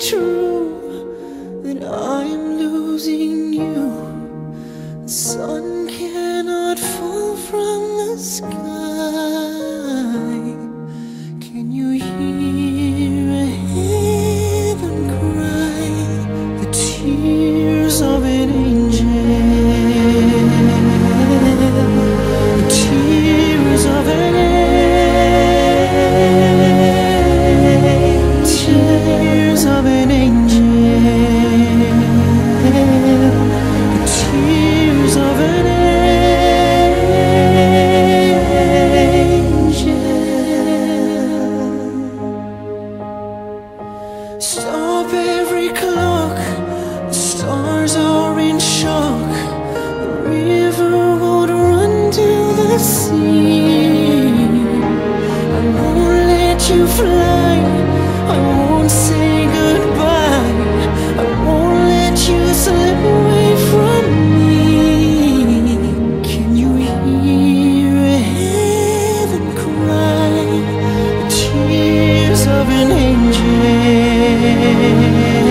true that I am losing you? The sun cannot fall from the sky. Can you hear heaven cry the tears of an angel? The tears of an angel. Tears of an angel. The tears of an angel. Stop every clock, the stars are in shock. The river won't run to the sea. I won't let you fly, I won't say goodbye, I won't let you slip away from me. Can you hear heaven cry the tears of an angel?